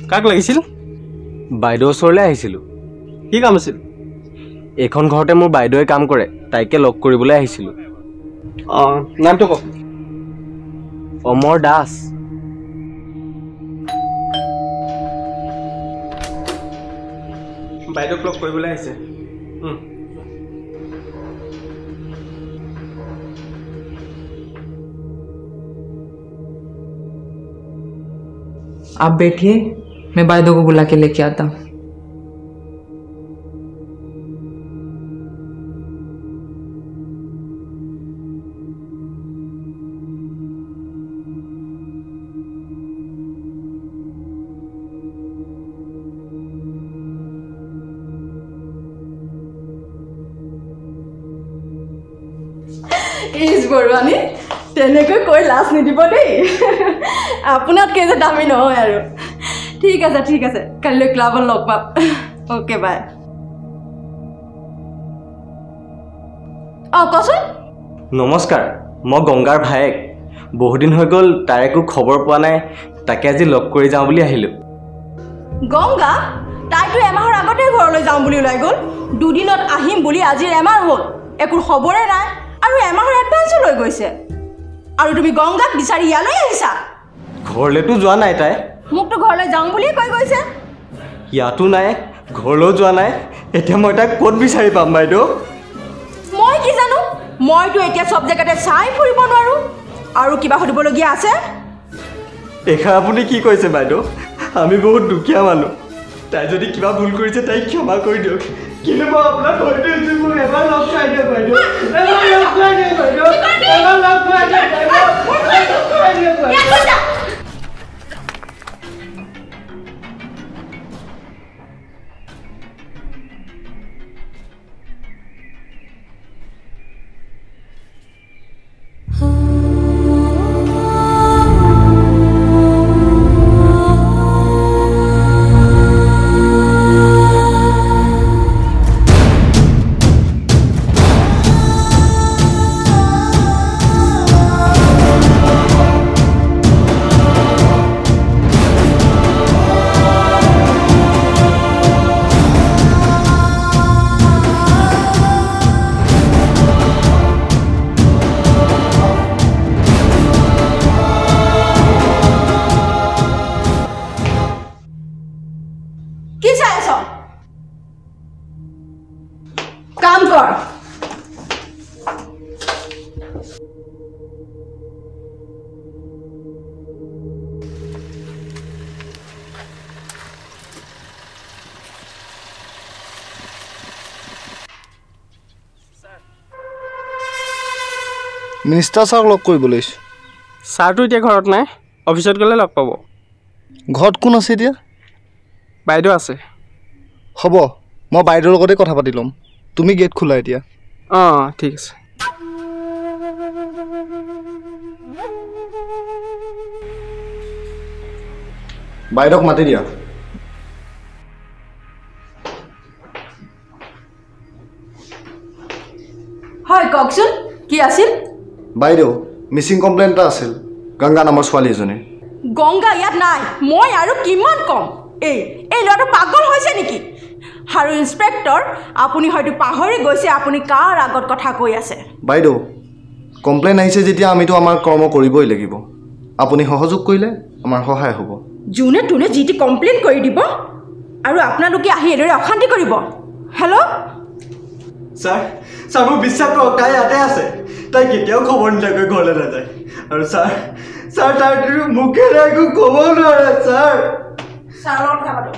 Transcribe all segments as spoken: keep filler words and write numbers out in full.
কাক লাগিছিল? বাইদেউ ওচৰলৈ আহিছিলোঁ। কি কাম আছিল? এইখন ঘৰতে মোৰ বাইদেৱে কাম কৰে, তাইকে লগ কৰিবলৈ আহিছিলোঁ। অঁ, নামটো কওক। অমৰ দাস। বাইদেউক লগ কৰিবলৈ আহিছে। आप बैठिए, मैं बायदों को बुला के लेके आता हूँ। इस बरुवानी তেনেকৈ কৈ লাজ নিদিব দেই। আপোনাতকৈ যে দামী নহয় আৰু। ঠিক আছে ঠিক আছে, কাইলৈ ক্লাবত লগ পাম। Okay bye. অঁ কচোন। নমস্কাৰ, মই গংগাৰ ভায়েক। বহুদিন হৈ গ'ল, তাইৰ একো খবৰ পোৱা নাই, তাকে আজি লগ কৰি যাওঁ বুলি আহিলোঁ। গংগা? তাইতো এমাহৰ আগতে ঘৰলৈ যাওঁ বুলি ওলাই গ'ল। দুদিনত আহিম বুলি আজিৰ এমাহ হ'ল, একো খবৰে নাই আৰু এমাহৰ এডভান্সো লৈ গৈছে। আৰু তুমি গংগাক বিচাৰি ইয়ালৈ আহিছা? ঘৰলৈতো যোৱা নাই তাই। মোকতো ঘৰলৈ যাওঁ বুলিয়ে কৈ গৈছে। ইয়াতো নাই, ঘৰলৈও যোৱা নাই, এতিয়া মই তাইক ক'ত বিচাৰি পাম বাইদেউ? মই কি জানো, মইতো এতিয়া চব জেগাতে চাই ফুৰিব নোৱাৰোঁ। আৰু কিবা সুধিবলগীয়া আছে? এষাৰ আপুনি কি কৈছে বাইদেউ? আমি বহুত দুখীয়া মানুহ, তাই যদি কিবা ভুল কৰিছে তাইক ক্ষমা কৰি দিয়ক। কিন্তু মই আপোনাক কৈ দিছোঁ, মোক এবাৰ লগ খুৱাই দিয়ক বাইদেউ, এবাৰ লগ খুৱাই দিয়ক বাইদেউ, এবাৰ লগ খুৱাই দিয়ক বাইদেউ, এবাৰ লগ খুৱাই দিয়ক বাইদেউ। কাম কৰ। মিনিষ্টাৰ ছাৰক লগ কৰিবলৈ আহিছোঁ। ছাৰটো এতিয়া ঘৰত নাই, অফিচত গ'লে লগ পাব। ঘৰত কোন আছে এতিয়া? বাইদেউ আছে। হ'ব, মই বাইদেউৰ লগতে কথা পাতি ল'ম। তুমি গেট খোলা এতিয়া। অঁ ঠিক আছে। বাইদেউক মাতি দিয়া। হয় কওকচোন, কি আছিল? বাইদেউ, মিছিং কমপ্লেইন এটা আছিল গংগা নামৰ ছোৱালী এজনী। গংগা ইয়াত নাই, মই আৰু কিমান কম। এই এই ল'ৰাটো পাগল হৈছে নেকি? আৰু ইন্সপেক্টৰ, আপুনি হয়তো পাহৰি গৈছে আপুনি কাৰ আগত কথা কৈ আছে। বাইদেউ, কমপ্লেইন আহিছে যেতিয়া আমিতো আমাৰ কৰ্ম কৰিবই লাগিব। আপুনি সহযোগ কৰিলে আমাৰ সহায় হ'ব। যোনে তোনে যি টি কমপ্লেইন কৰি দিব আৰু আপোনালোকে আহি এনেদৰে অশান্তি কৰিব। হেল্ল' ছাৰ, ছাৰ মোক বিশ্বাস কৰক, তাই ইয়াতে আছে। তাই কেতিয়াও খবৰ নিদিয়াকৈ ঘৰলৈ নাযায়। আৰু ছাৰ, ছাৰ তাই মুখেৰে একো ক'ব নোৱাৰে ছাৰ। ছাৰৰ কথা পাতক।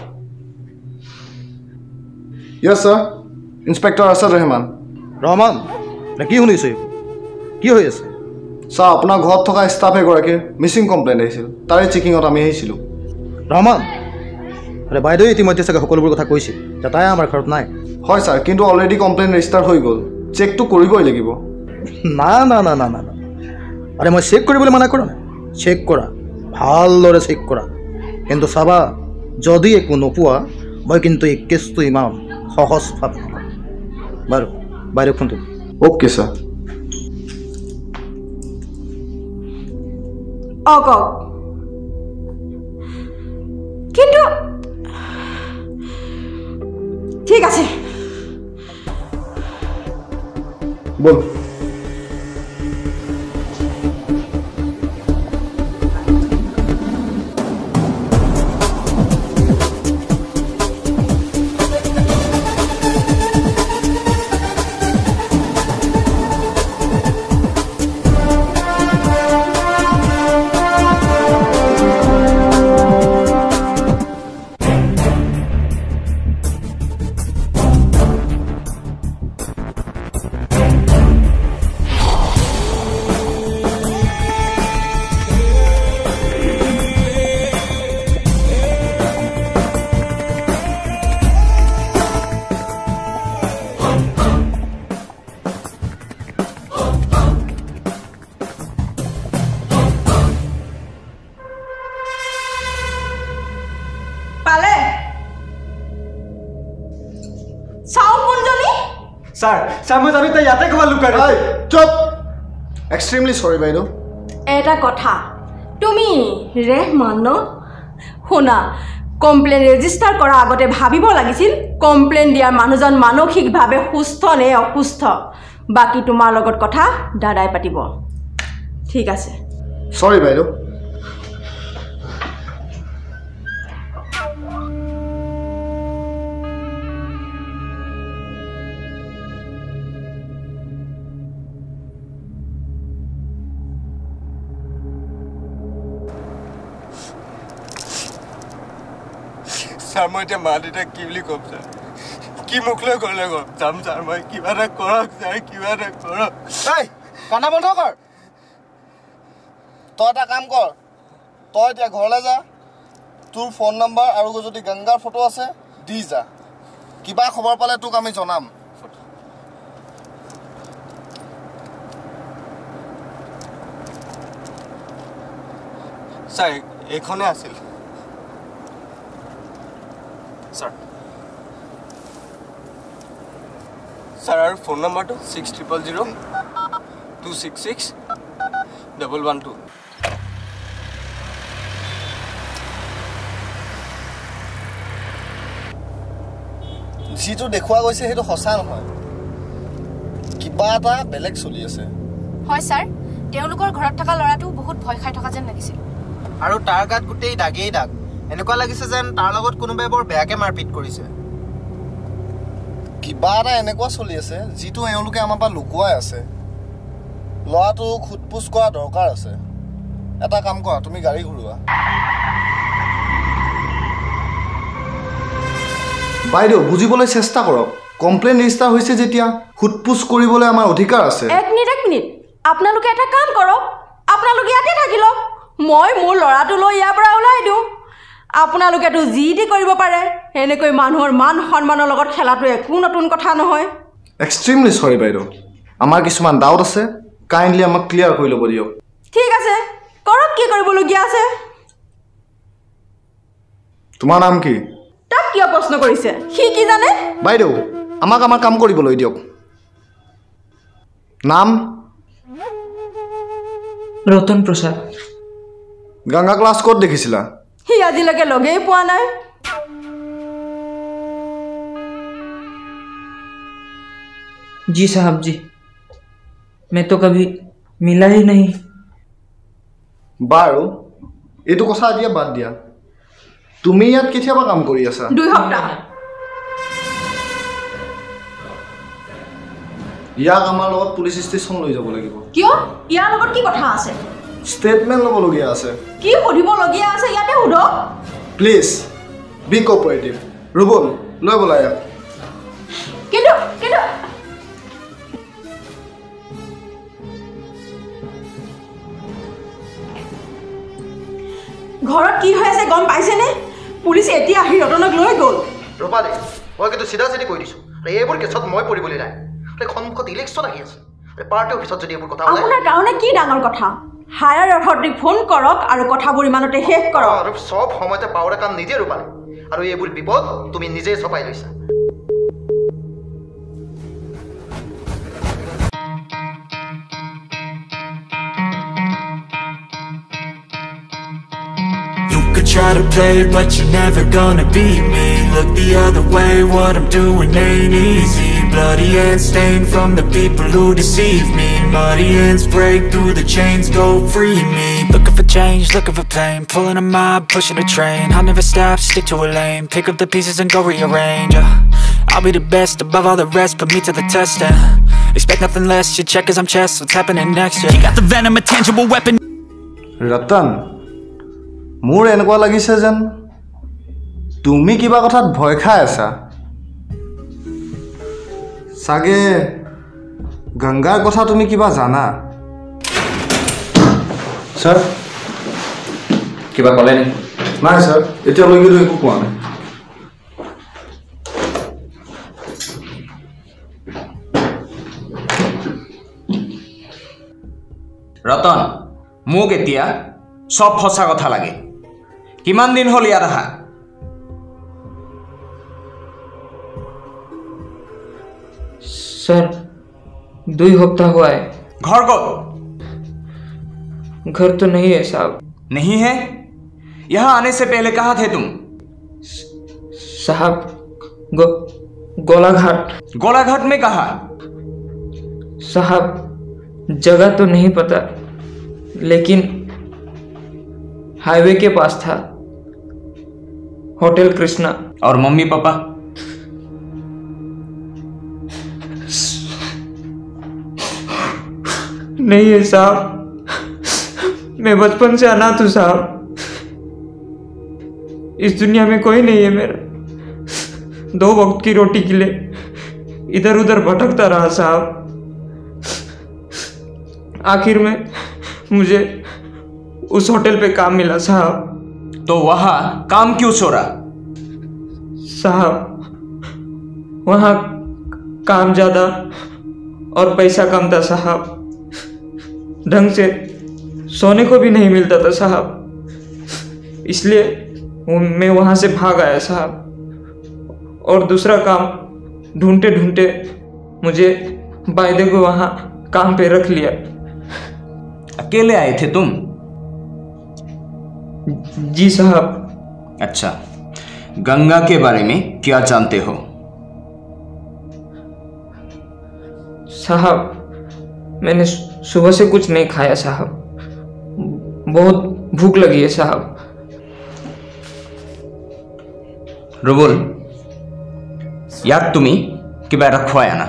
Yes sir, inspector Asad Rahman. Rahman, কি শুনিছে? কি হৈ আছে? ছাৰ, আপোনাৰ ঘৰত থকা ষ্টাফ এগৰাকীৰ মিছিং কমপ্লেইন আহিছিল, তাৰে চেকিঙত আমি আহিছিলোঁ। ৰহমান, আৰে বাইদেৱে ইতিমধ্যে চাগে সকলোবোৰ কথা কৈছে যে তাই আমাৰ ঘৰত নাই। হয় ছাৰ, কিন্তু অলৰেডি কমপ্লেইন ৰেজিষ্টাৰ হৈ গ'ল, চেকটো কৰিবই লাগিব। না না না না না না আৰে মই চেক কৰিবলৈ মানা কৰা নাই। চেক কৰা, ভালদৰে চেক কৰা, কিন্তু চাবা যদি একো নোপোৱা মই কিন্তু এই কেছটো ইমান সহজ ভাৱ নকৰোঁ। বাৰু বাইদেউ ফোনটো। Okay sir. অঁ কওক। কিন্তু ঠিক আছে বল স্যার স্যার মই জানো তাই ইয়াতে ক'ৰবাত লুকাই এই চুপ এক্সট্ৰিমলি সৰি বাইদেউ এটা কথা তুমি ৰেহমান ন শুনা কমপ্লেইন ৰেজিষ্টাৰ কৰাৰ আগতে ভাবিব লাগিছিল কমপ্লেইন দিয়াৰ মানুহজন মানসিকভাৱে সুস্থ নে অসুস্থ বাকি তোমাৰ লগত কথা দাদাই পাতিব ঠিক আছে সৰি বাইদেউ স্যার মই এতিয়া মা দেউতাক কি বুলি ক'ম স্যাৰ কি মুখ লৈ গ'লে ক'ম যাম স্যাৰ মই কিবা এটা কৰক স্যাৰ কিবা এটা কৰক এই কান্দা বন্ধ কৰ তই এটা কাম কৰ তই এতিয়া ঘৰলৈ যা তোৰ ফোন নম্বৰ আৰু যদি গংগাৰ ফটো আছে দি যা কিবা খবৰ পালে তোক আমি জনাম স্যাৰ এইখনে আছিল স্যাৰ স্যাৰ আৰু ফোন নম্বৰটো six triple zero' two six six double one two যিটো দেখুওৱা গৈছে সেইটো সঁচা নহয় কিবা এটা বেলেগ চলি আছে হয় স্যাৰ তেওঁলোকৰ ঘৰত থকা ল'ৰাটো বহুত ভয় খাই থকা যেন লাগিছিল আৰু তাৰ গাত গোটেই দাগেই দাগ এনেকুৱা লাগিছে যেন তাৰ লগত কোনোবাই বৰ বেয়াকে মাৰপিট কৰিছে কিবা এটা এনেকুৱা চলি আছে যিটো এওঁলোকে আমাৰ পৰা লুকুৱাই আছে ল'ৰাটো খুটপুচ কৰা দৰকাৰ আছে এটা কাম কৰা তুমি গাড়ী ঘূৰোৱা বাইদেউ বুজিবলৈ চেষ্টা কৰক কমপ্লেইন ৰেজিষ্টাৰ হৈছে যেতিয়া খুটপুচ কৰিবলৈ আমাৰ অধিকাৰ আছে এক মিনিট এক মিনিট আপোনালোকে এটা কাম কৰক আপোনালোকে ইয়াতে থাকি লওক মই মোৰ ল'ৰাটো লৈ ইয়াৰ পৰা ওলাই দিওঁ আপোনালোকেতো যি দি কৰিব পাৰে এনেকৈ মানুহৰ মান সন্মানৰ লগত খেলাটো একো নতুন কথা নহয় এক্সট্ৰিমলি সৰি বাইদেউ আমাৰ কিছুমান ডাউট আছে কাইণ্ডলি আমাক ক্লিয়াৰ কৰি ল'ব দিয়ক ঠিক আছে কৰক কি কৰিবলগীয়া আছে তোমাৰ নাম কি তাক কিয় প্ৰশ্ন কৰিছে সি কি জানে বাইদেউ আমাক আমাৰ কাম কৰিবলৈ দিয়ক নাম ৰতন প্ৰসাদ গংগা ক্লাছ ক'ত দেখিছিলা সি আজিলৈকে লগেই পোৱা নাই जी साहब जी मैं तो कभी मिला ही नहीं বাৰু এইটো কথা এতিয়া বাদ দিয়া তুমি ইয়াত কেতিয়াবা কাম কৰি আছা দুই সপ্তাহ ইয়াক আমাৰ লগত পুলিচ ষ্টেচন লৈ যাব লাগিব কিয় ইয়াৰ লগত কি কথা আছে ষ্টেটমেণ্ট ল'বলগীয়া আছে কি সুধিবলগীয়া আছে ইয়াতে সুধক প্লিজ বি কোঅপাৰেটিভ ৰুবল লৈ বলা ইয়াক কিন্তু কিন্তু ঘৰত কি হৈ আছে গম পাইছেনে পুলিচ এতিয়া আহি ৰতনক লৈ গ'ল ৰবা দে মই কিন্তু চিধা চিধি কৈ দিছোঁ এইবোৰ কেছত মই পৰিবলৈ নাই সন্মুখত ইলেকশ্যন আহি আছে পাৰ্টি অফিচত যদি এইবোৰ কথা আপোনাৰ কাৰণে কি ডাঙৰ কথা হায়াৰ অথৰিটিক ফোন কৰক আৰু কথাবোৰ ইমানতে শেষ কৰক আৰু সব সময়তে পাৱৰে কাম নিজে ৰূপালে আৰু এইবোৰ বিপদ তুমি নিজেই চপাই লৈছা Try to play, but you're never gonna beat me. Look the other way, what I'm doing ain't easy. Bloody hands stained from the people who deceive me. Muddy hands break through the chains, go free me. Looking for change, looking for pain, pulling a mob, pushing a train. I'll never stop, stick to a lane, pick up the pieces and go rearrange. uh, I'll be the best above all the rest, put me to the test and expect nothing less, you check as I'm chess, what's happening next, yeah. You got the venom, a tangible weapon. Ratan মোৰ এনেকুৱা লাগিছে যেন তুমি কিবা কথাত ভয় খাই আছা চাগে গংগাৰ কথা তুমি কিবা জানা স্যাৰ কিবা ক'লে নে নাই স্যাৰ এতিয়ালৈকে একো কোৱা নাই ৰতন মোক এতিয়া সব সঁচা কথা লাগে কিমান দিন হল ইয়াত আহা सर दो ही हफ्ता हुआ है घर को घर तो नहीं है साहब नहीं है यहाँ आने से पहले कहाँ थे तुम साहब गो, गोलाघाट गोलाघाट में कहा साहब जगह तो नहीं पता लेकिन हाईवे के पास था होटल कृष्णा और मम्मी पापा नहीं है साहब मैं बचपन से अनाथ हूं साहब इस दुनिया में कोई नहीं है मेरा दो वक्त की रोटी के लिए इधर उधर भटकता रहा साहब आखिर में मुझे उस होटल पे काम मिला साहब तो वहां काम क्यों छोड़ा साहब वहां काम ज्यादा और पैसा कम था साहब ढंग से सोने को भी नहीं मिलता था साहब इसलिए मैं वहां से भाग आया साहब और दूसरा काम ढूंढते ढूंढते मुझे वायदे को वहां काम पे रख लिया अकेले आए थे तुम जी साहब अच्छा गंगा के बारे में क्या जानते हो साहब मैंने सुबह से कुछ नहीं खाया साहब बहुत भूख लगी है साहब रुबुल याद तुमी किबा এটা খোৱাই আনা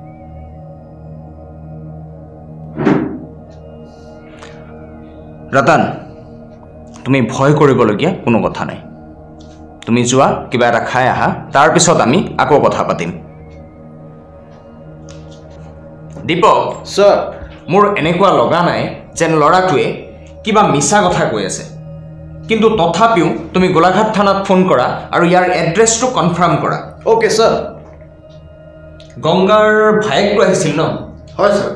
रतन তুমি ভয় কৰিবলগীয়া কোনো কথা নাই তুমি যোৱা কিবা এটা খাই আহা তাৰ পিছত আমি আকৌ কথা পাতিম দীপক স্যার মোৰ এনেকুৱা লগা নাই যেন লৰাটোৱে কিবা মিছা কথা কৈ আছে কিন্তু তথাপিও তুমি গোলাঘাট থানাত ফোন কৰা আৰু ইয়াৰ এড্ৰেছটো কনফাৰ্ম কৰা ওকে স্যার গংগাৰ ভাইকটো আহিছিল ন হয় স্যার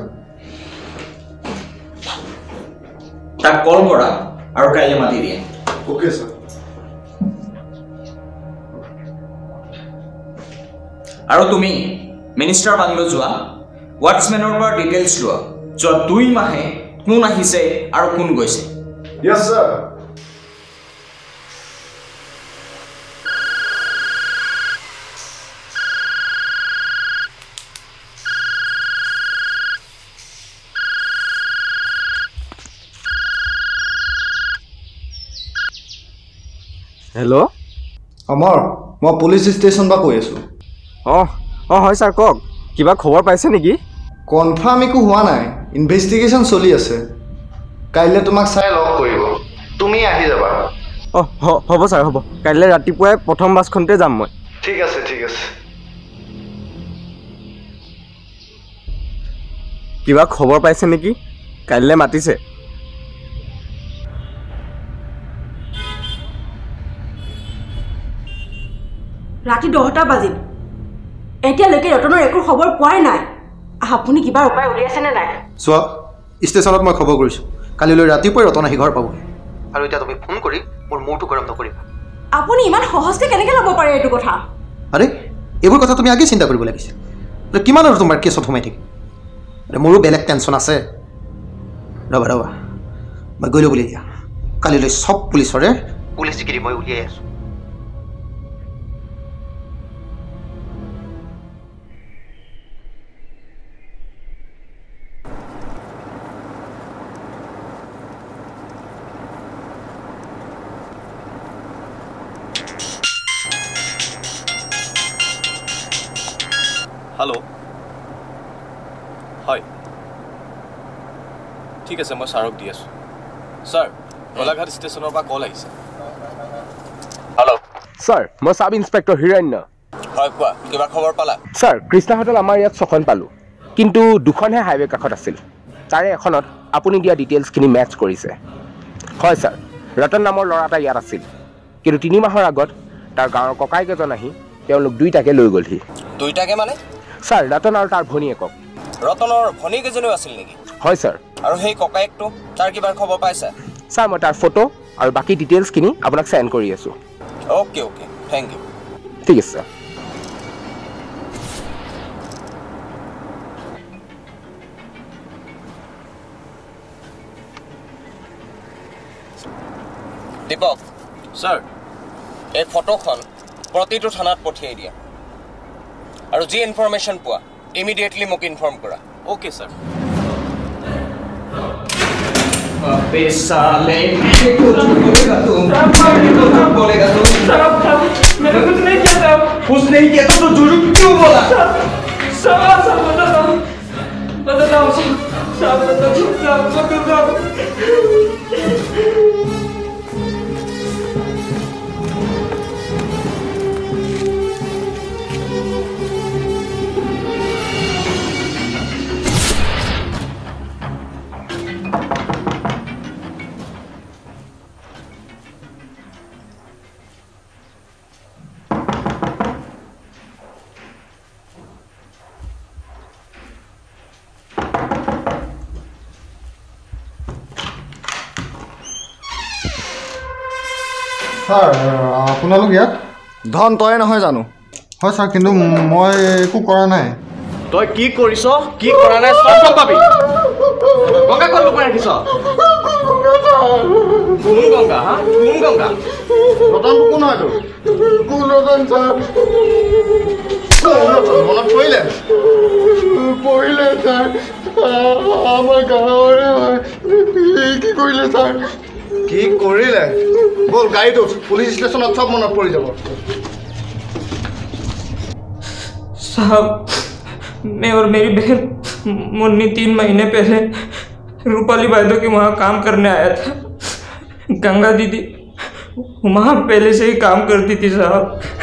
তাক কল কৰা আৰু কাইলৈ মাতি দিয়ে ওকে স্যার আৰু তুমি মিনিষ্টাৰ বাংলো যোৱা হোৱাটছমেনৰ পৰা ডিটেইলছ লোৱা যোৱা দুই মাহে কোন আহিছে আৰু কোন গৈছে ইয়েস স্যার হেল্ল' অমৰ মই পুলিচ ষ্টেচন পৰা কৈ আছোঁ অঁ অঁ হয় ছাৰ কওক কিবা খবৰ পাইছে নেকি কনফাৰ্ম একো হোৱা নাই ইনভেষ্টিগেশ্যন চলি আছে কাইলৈ তোমাক চাই লগ কৰিব তুমি আহি যাবা অঁ হ'ব ছাৰ হ'ব কাইলৈ ৰাতিপুৱাই প্ৰথম বাছখনতে যাম মই ঠিক আছে ঠিক আছে কিবা খবৰ পাইছে নেকি কাইলৈ মাতিছে ৰাতি দহটা বাজিল এতিয়ালৈকে ৰতনৰ একো খবৰ পোৱাই নাই আপুনি কিবা উপায় উলিয়াইছেনে নাই চোৱা ষ্টেচনত মই খবৰ কৰিছোঁ কালিলৈ ৰাতিপুৱাই ৰতন আহি ঘৰ পাবহি আৰু এতিয়া তুমি ফোন কৰি মোৰ মূৰটো গৰম নকৰিবা আপুনি ইমান সহজতে কেনেকৈ ল'ব পাৰে এইটো কথা আৰে এইবোৰ কথা তুমি আগেই চিন্তা কৰিব লাগিছিল কিমান আৰু তোমাৰ কেছত সোমাই থাকিম আৰে মোৰো বেলেগ টেনশ্যন আছে ৰ'বা ৰ'বা মই গ'লোঁ বুলি দিয়া কালিলৈ চব পুলিচৰে পুলিচ চিকিৰি মই উলিয়াই আছো হেল্ল' হয় ঠিক আছে মই ছাৰক দি আছোঁ ছাৰ গোলাঘাট ষ্টেচনৰ পৰা কল আহিছে হেল্ল' ছাৰ মই ছাব ইন্সপেক্টৰ হিৰণ্য হয় কোৱা কিবা খবৰ পালা ছাৰ কৃষ্ণা হোটেল আমাৰ ইয়াত ছখন পালোঁ কিন্তু দুখনহে হাইৱে কাষত আছিল তাৰে এখনত আপুনি দিয়া ডিটেইলছখিনি মেটচ কৰিছে হয় ছাৰ ৰতন নামৰ ল'ৰা এটা ইয়াত আছিল কিন্তু তিনি মাহৰ আগত তাৰ গাঁৱৰ ককাইক এজন আহি তেওঁলোক দুইটাকে লৈ গ'লহি দুইটাকে মানে ছাৰ ৰতন আৰু তাৰ ভনীয়েকক ৰতনৰ ভনীয়েক এজনীও আছিল নেকি হয় ছাৰ আৰু সেই ককায়েকটো তাৰ কিবা খবৰ পাইছা ছাৰ মই তাৰ ফটো আৰু বাকী ডিটেইলছখিনি আপোনাক চেণ্ড কৰি আছোঁ অ'কে অ'কে থেংক ইউ ঠিক আছে ছাৰ দীপক ছাৰ এই ফটোখন প্ৰতিটো থানাত পঠিয়াই দিয়া আৰু যি ইনফৰমেশ্যন পোৱা ইমিডিয়েটলি মোক ইনফৰ্ম কৰা অ'কে ছাৰ साले कुछ बोलेगा तुम कुछ बोलेगा तुम साहब साहब मैंने कुछ नहीं किया साहब कुछ नहीं किया तो तू झूठ क्यों बोला साहब साहब बताओ बताओ साहब बताओ साहब बताओ ছাৰ আপোনালোক ইয়াত ধন তই নহয় জানো হয় ছাৰ কিন্তু মই একো কৰা নাই তই কি কৰিছ কি কৰা নাই সব গম পাবি গংগা ক'ত লুকাই ৰাখিছ কোন গংগা হা কোন গংগা ৰতনটো কোন হয় তোৰ কোন ৰতন ছাৰ মনত পৰিলে পৰিলে ছাৰ আমাৰ গাঁৱৰে হয় কি কৰিলে ছাৰ কি কৰিলে बोल गाड़ी तो पुलिस स्टेशन सब मन पड़ जा साहब मैं और मेरी बहन मुन्नी तीन महीने पहले रूपाली वायदो के वहाँ काम करने आया था गंगा दीदी वहाँ पहले से ही काम करती थी साहब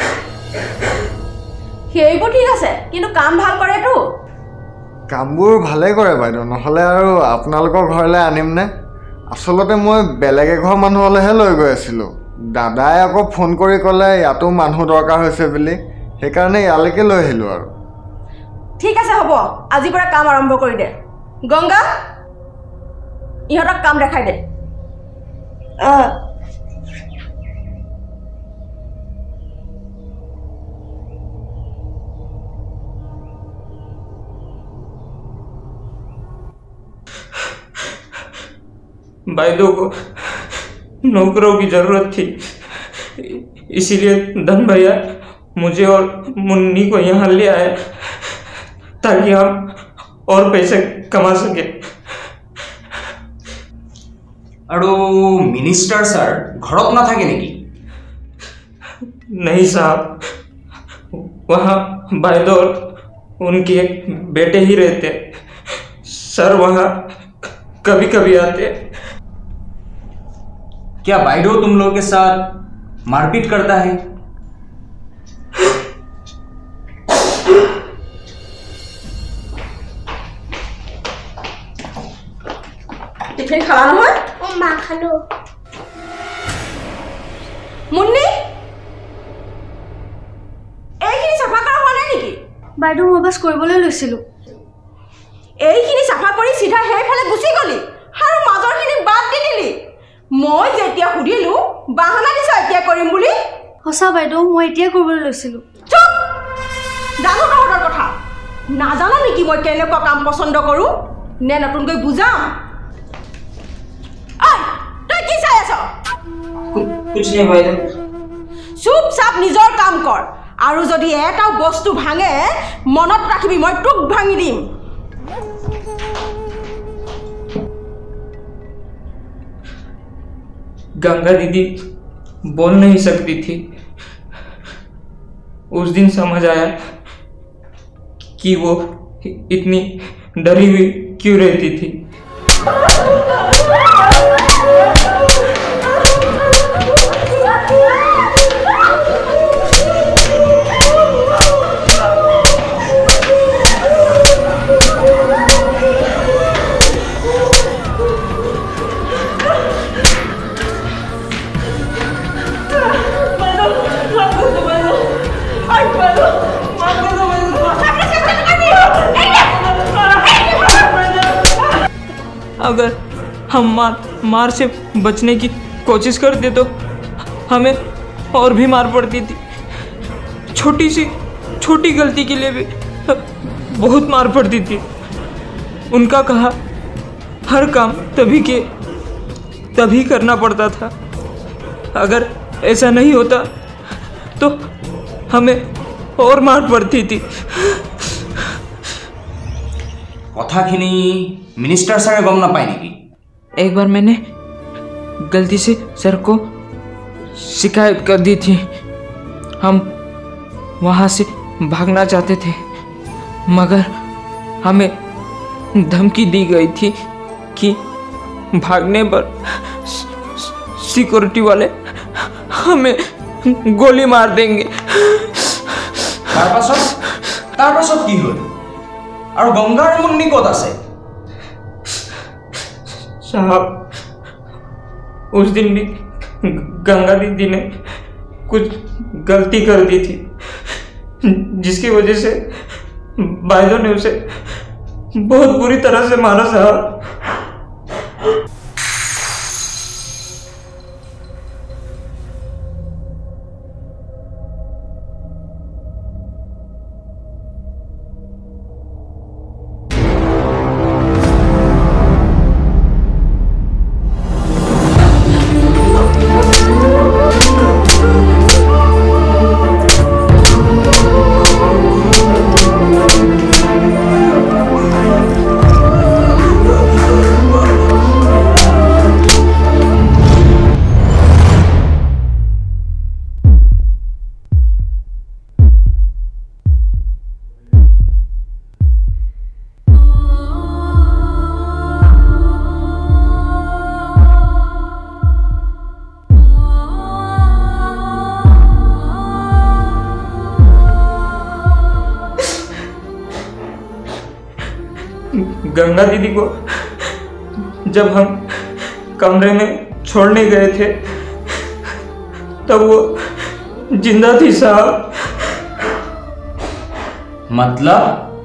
সেইবোৰ ঠিক আছে কিন্তু কাম ভাল কৰে তো কামবোৰ ভালে কৰে বাইদেউ নহলে আৰু আপোনালোকৰ ঘৰলৈ আনিম নে আসলতে মই বেলেগ এঘৰ মানুহলৈহে লৈ গৈ আছিলোঁ দাদাই আকৌ ফোন কৰি ক'লে ইয়াতো মানুহ দৰকাৰ হৈছে বুলি সেইকাৰণে ইয়ালৈকে লৈ আহিলোঁ আৰু ঠিক আছে হ'ব আজিৰ পৰা কাম আৰম্ভ কৰি দে গংগা ইহঁতক কাম দেখাই দে वायदों को नौकरों की जरूरत थी इसीलिए धन भैया मुझे और मुन्नी को यहाँ ले आए ताकि हम और पैसे कमा सके আৰু মিনিষ্টাৰ ছাৰ ঘৰত নাথাকে নেকি नहीं साहब वहाँ वायदो और उनके एक बेटे ही रहते सर वहाँ कभी कभी आते क्या बाइडो तुम लोगों के साथ मारपीट करता है টিফিন খালা নহয় ও মা খালো মুন্নি এইখিনি চাফা কৰা হোৱা নাই নেকি বাইদেউ মই বাছ কৰিবলৈ লৈছিলোঁ এইখিনি চাফা কৰি সিধা সেইফালে গুচি গলি আৰু মাজৰখিনি বাদ দি দিলি মই যেতিয়া সুধিলোঁ বাহানা দিছ এতিয়া কৰিম বুলি সঁচা বাইদেউ মই এতিয়া কৰিবলৈ লৈছিলোঁ চুপ জানো তহঁতৰ কথা নাজানো নেকি মই কেনেকুৱা কাম পচন্দ কৰোঁ নে নতুনকৈ বুজাম ঐ তই কি চাই আছ कुछ नहीं भाई চুপচাপ নিজৰ কাম কৰ আৰু যদি এটাও বস্তু ভাঙে মনত ৰাখিবি মই তোক ভাঙি দিম गंगा दीदी बोल नहीं सकती थी उस दिन समझ आया कि वो इतनी डरी हुई क्यों रहती थी अगर हम मार मार से बचने की कोशिश करते तो हमें और भी मार पड़ती थी छोटी सी छोटी गलती के लिए भी बहुत मार पड़ती थी उनका कहा हर काम तभी के तभी करना पड़ता था अगर ऐसा नहीं होता तो हमें और मार पड़ती थी কথাখিনি मिनिस्टर सर गम ना पाए नेकी एक बार मैंने गलती से सर को शिकायत कर दी थी हम वहाँ से भागना चाहते थे मगर हमें धमकी दी गई थी कि भागने पर सिक्योरिटी वाले हमें गोली मार देंगे तार पाছত तार पाছত কি হল और गंगार मुन्नी कत आछे साहब उस दिन भी गंगा दीदी ने कुछ गलती कर दी थी जिसकी वजह से भाइयों ने उसे बहुत बुरी तरह से मारा साहब गंगा दीदी को जब हम कमरे में छोड़ने गए थे तब वो जिंदा थी साहब मतलब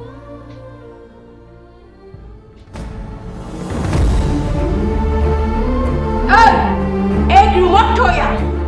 एक रूमत ठोया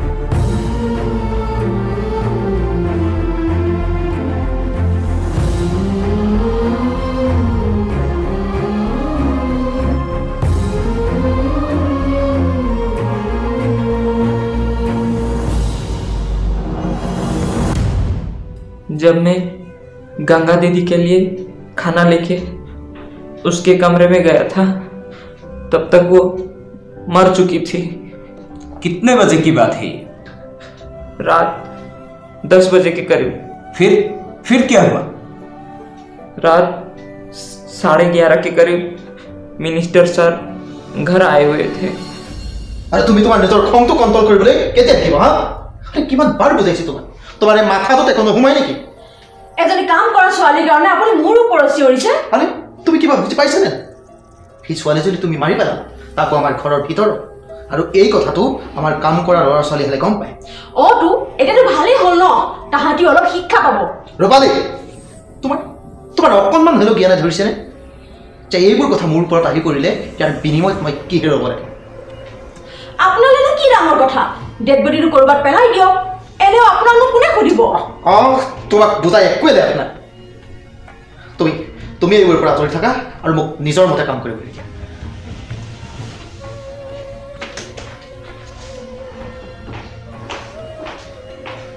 जब मैं गंगा दीदी के लिए खाना लेके उसके कमरे में गया था तब तक वो मर चुकी थी कितने बजे की बात है रात दस बजे के करीब फिर फिर क्या हुआ रात साढ़े ग्यारह के करीब मिनिस्टर सर घर आए हुए थे अरे तुम्हें तुम्हारे निजर खंग तो कंट्रोल कर बोले केते दिबा हां अरे किमान बार बुझाइছি তোমাক তোমারে মাথা তো এখন ঘুমাই নাকি এজনী কাম কৰা ছোৱালীৰ কাৰণে আপুনি মোৰ ওপৰত চিঞৰিছে আরে তুমি কিবা বুঝি পাইছা না এই ছোৱালী যদি তুমি মাৰি পেলা তাকো আমাৰ ঘৰৰ ভিতৰ আৰু এই কথাটো আমাৰ কাম কৰা ল'ৰা ছোৱালী হলে গম পায় অ তু এটাটো ভালেই হল ন তাহাঁতি অলপ শিক্ষা পাব ৰূপালী তোমাৰ তোমাৰ অকণমান হলেও জ্ঞান ধৰিছে নে যে এইবোৰ কথা মোৰ ওপৰত আহি কৰিলে ইয়াৰ বিনিময়ত মই কি হেৰাব লাগে আপোনালোকে কি ডাঙৰ কথা ডেড বডিটো কৰবাত পেলাই দিয়ক এনেও আপোনালোক কোনে খুদিব অ তোমাক বুজাই একোৱে লাভ নাই তুমি তুমি এইবোৰ পৰা আঁতৰি থাকা আৰু মোক নিজৰ মতে কাম কৰিব দিয়া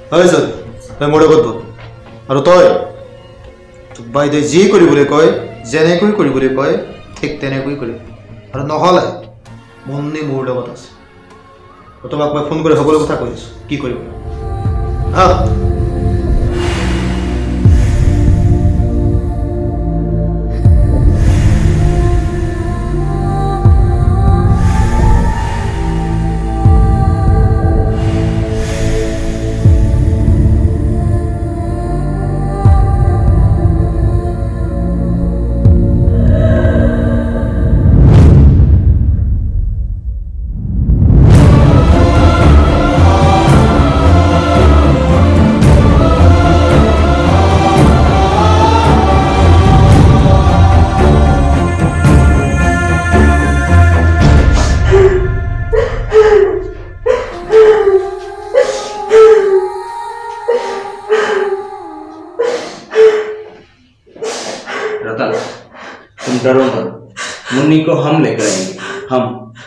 হয় ছাৰ তই মোৰ লগত বল আৰু তই তোক বাইদেৱে যি কৰিবলৈ কয় যেনেকৈ কৰিবলৈ কয় ঠিক তেনেকৈ কৰিবি আৰু নহ'লে মুন্নি মোৰ লগত আছে তোমাক মই ফোন কৰি সকলো কথা কৈ আছোঁ কি কৰিব হা डरो मत मुन्नी को हम लेकर आएंगे हम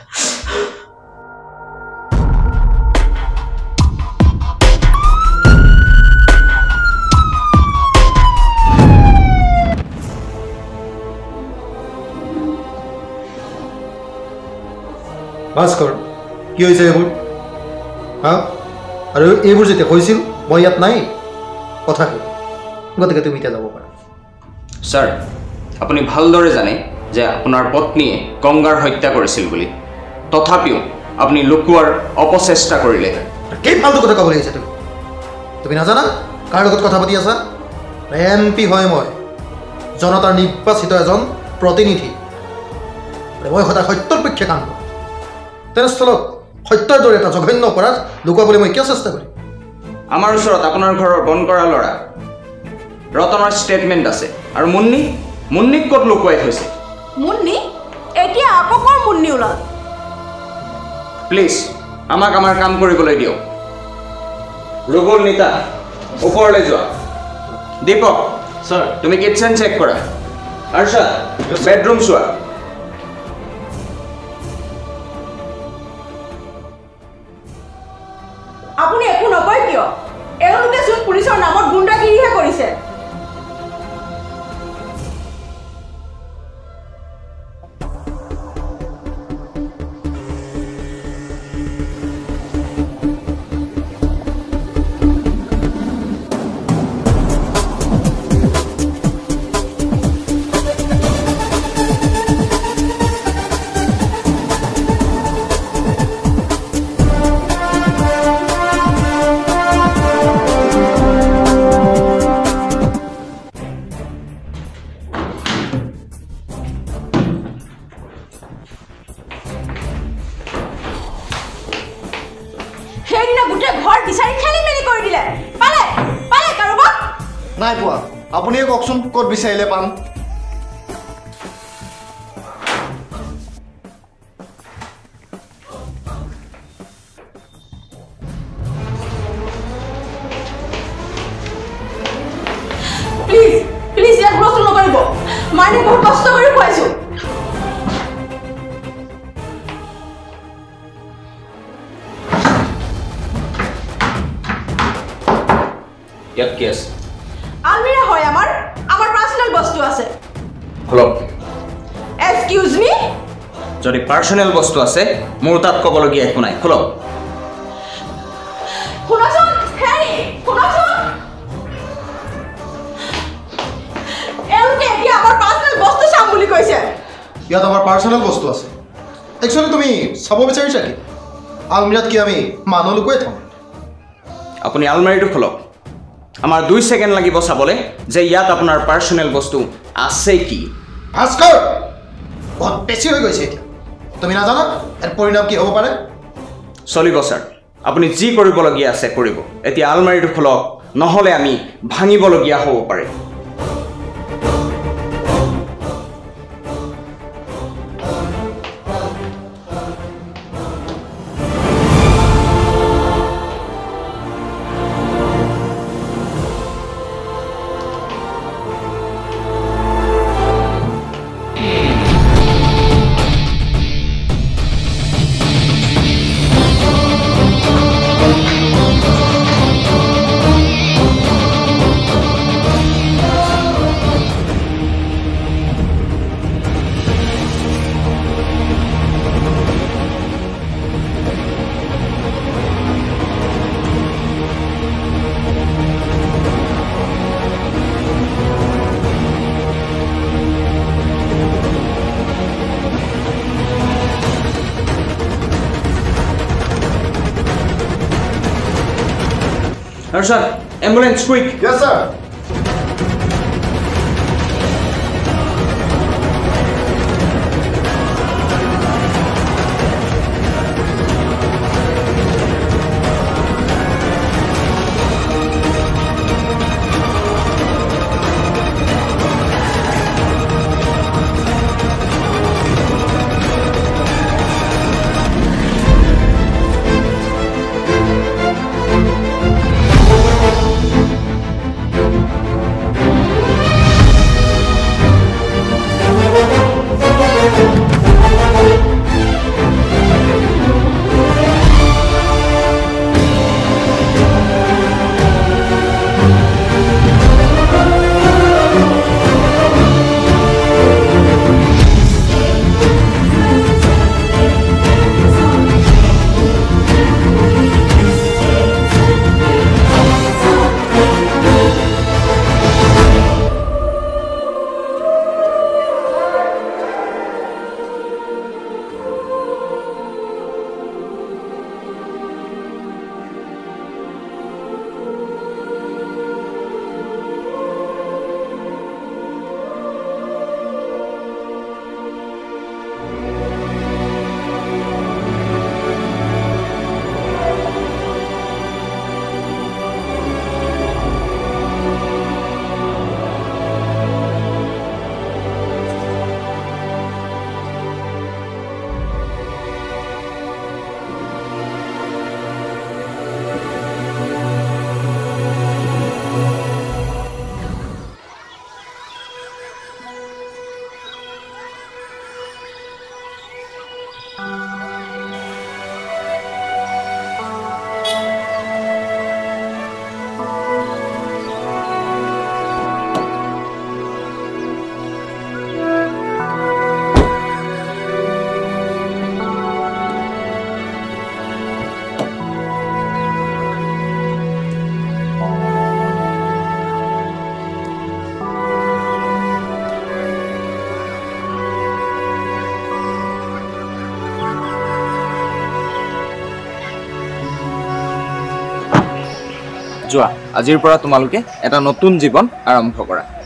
ভাস্কৰ কি হৈছে এইবোৰ হা আৰু এইবোৰ যেতিয়া হৈছিল মই ইয়াত নাই কথা কি গতিকে তুমি এতিয়া যাব পাৰা স্যাৰ আপুনি ভালদৰে জানে যে আপোনাৰ পত্নীয়ে গংগাৰ হত্যা কৰিছিল বুলি তথাপিও আপুনি লুকুৱাৰ অপচেষ্টা কৰিলে কি ফালতু কথা ক'বলৈ আহিছা তুমি তুমি নাজানা কাৰ লগত কথা পাতি আছা এম পি হয় মই জনতাৰ নিৰ্বাচিত এজন প্ৰতিনিধি মই সদায় সত্যৰ পক্ষে কাম কৰোঁ তেনেস্থলত সত্যৰ দৰে এটা জঘন্য অপৰাধ লুকুৱাবলৈ মই কিয় চেষ্টা কৰিম আমাৰ ওচৰত আপোনাৰ ঘৰৰ বন কৰা ল'ৰা ৰতনৰ ষ্টেটমেণ্ট আছে আৰু মুন্নি মুন্নিক ক'ত লুকুৱাই থৈছে মুন্নি এতিয়া আকৌ কৰ মুন্নি ওলাল প্লিজ আমাক আমাৰ কাম কৰিবলৈ দিয়ক ৰুবুল নিতা ওপৰলৈ যোৱা দীপক স্যাৰ তুমি কিটচেন চেক কৰা আৰশা বেডৰুম চোৱা আপুনি একো নকয় কিয় এওঁলোকে চোন পুলিচৰ নামত গুণ্ডাগিৰিহে কৰিছে নাই পোৱা আপুনিয়ে কওকচোন ক'ত বিচাৰিলে পাম প্লিজ প্লিজ ইয়াক হুলস্থুল নকৰিব মানে বহুত কষ্ট কৰি খুৱাইছো ইয়াত কি আছে আলমিৰা হয় আমাৰ আমাৰ পাৰ্সোনাল বস্তু আছে খোলক এক্সকিউজ মি যদি পাৰ্সোনাল বস্তু আছে মোৰ তাত ক'বলগীয়া একো নাই খোলক শুনাচোন হেৰি শুনাচোন এওঁলোকে এতিয়া আমাৰ পাৰ্সোনাল বস্তু চাম বুলি কৈছে ইয়াত আমাৰ পাৰ্সোনাল বস্তু আছে একচুৱেলি তুমি চাব বিচাৰিছা কি আলমিৰাত কি আমি মানুহ লুকুৱাই থওঁ আপুনি আলমাৰীটো খোলক আমাৰ দুই সেকেন্ড লাগিব চাবলৈ যে ইয়াত আপোনাৰ পাৰ্সোনাল বস্তু আছে কি ভাস্কৰ বহুত বেছি হৈ গৈছে এতিয়া তুমি নাজানা এর পৰিণাম কি হ'ব পাৰে চলিব স্যাৰ আপুনি যি কৰিবলগীয়া আছে কৰিব এতিয়া আলমাৰীটো খোলক নহলে আমি ভাঙিবলগীয়া হ'ব পাৰে Harshat, ambulance, quick! Yes, sir. যোৱা আজিৰ পৰা তোমালোকে এটা নতুন জীৱন আৰম্ভ কৰা